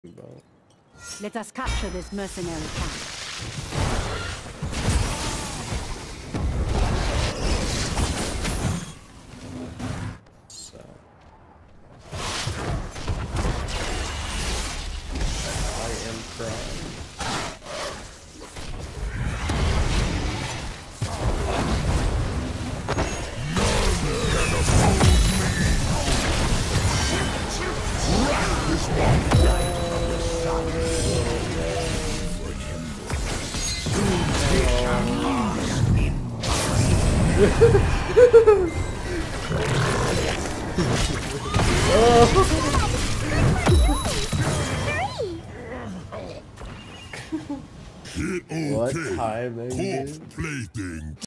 about. Let us capture this mercenary camp. So. I am prime. Hit okay. What timing, dude? Plaything.